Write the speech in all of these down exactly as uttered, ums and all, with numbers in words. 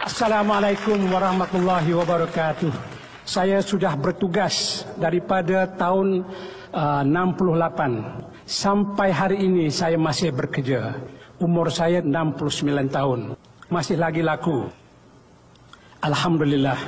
Assalamualaikum warahmatullahi wabarakatuh. Saya sudah bertugas daripada tahun uh, enam puluh lapan sampai hari ini saya masih bekerja. Umur saya enam puluh sembilan tahun. Masih lagi laku. Alhamdulillah.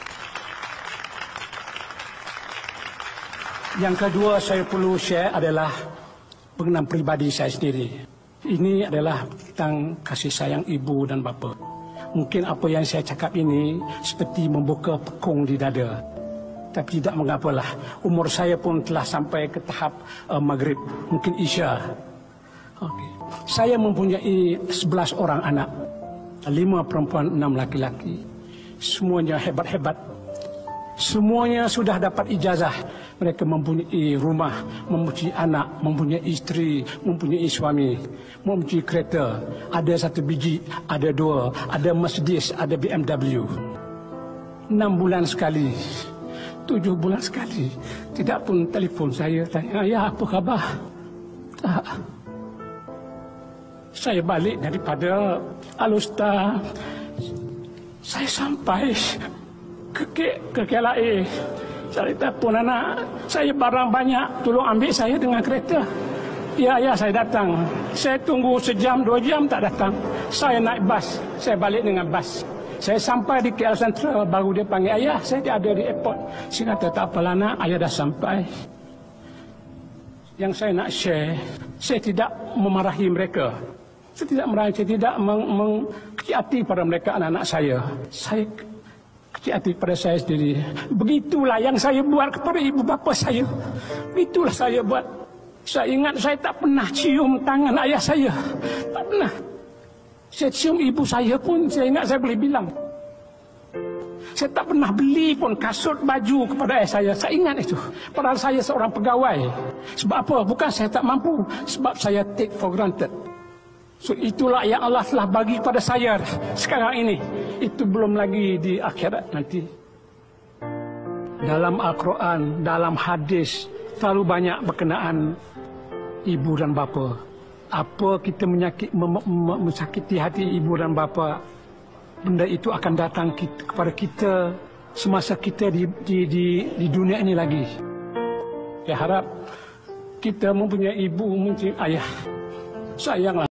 Yang kedua saya perlu share adalah pengenaan pribadi saya sendiri. Ini adalah tentang kasih sayang ibu dan bapa. Mungkin apa yang saya cakap ini seperti membuka pekung di dada. Tapi tidak mengapalah. Umur saya pun telah sampai ke tahap uh, maghrib. Mungkin isya. Okay. Saya mempunyai sebelas orang anak. Lima perempuan, enam laki-laki. Semuanya hebat-hebat. Semuanya sudah dapat ijazah. Mereka mempunyai rumah, mempunyai anak, mempunyai isteri, mempunyai suami, mempunyai kereta. Ada satu biji, ada dua, ada Mercedes, ada B M W. Enam bulan sekali, tujuh bulan sekali. Tidak pun telefon saya tanya, ayah apa khabar? Tak. Saya balik daripada Al-Ustaz. Saya sampai ke ke K L A. Saya telefon anak, saya barang banyak, tolong ambil saya dengan kereta. Ya, ya, saya datang. Saya tunggu sejam, dua jam tak datang. Saya naik bas, saya balik dengan bas. Saya sampai di K L Sentral, baru dia panggil, ayah, saya ada di airport. Saya kata, tak apalah nak, ayah dah sampai. Yang saya nak share, saya tidak memarahi mereka. Saya tidak meraih, saya tidak mengkecil hati pada mereka, anak-anak saya. Saya kecil hati pada saya sendiri. Begitulah yang saya buat kepada ibu bapa saya. Begitulah saya buat. Saya ingat saya tak pernah cium tangan ayah saya. Tak pernah. Saya cium ibu saya pun, saya ingat saya boleh bilang. Saya tak pernah beli pun kasut baju kepada ayah saya. Saya ingat itu. Padahal saya seorang pegawai. Sebab apa? Bukan saya tak mampu. Sebab saya take for granted. So itulah yang Allah telah bagi kepada saya sekarang ini. Itu belum lagi di akhirat nanti. Dalam Al-Quran, dalam hadis, terlalu banyak berkenaan ibu dan bapa. Apa kita menyakit, mem, mem, mensakiti hati ibu dan bapa, benda itu akan datang kita, kepada kita semasa kita di, di, di, di dunia ini lagi. Saya harap kita mempunyai ibu, mempunyai ayah. Sayanglah.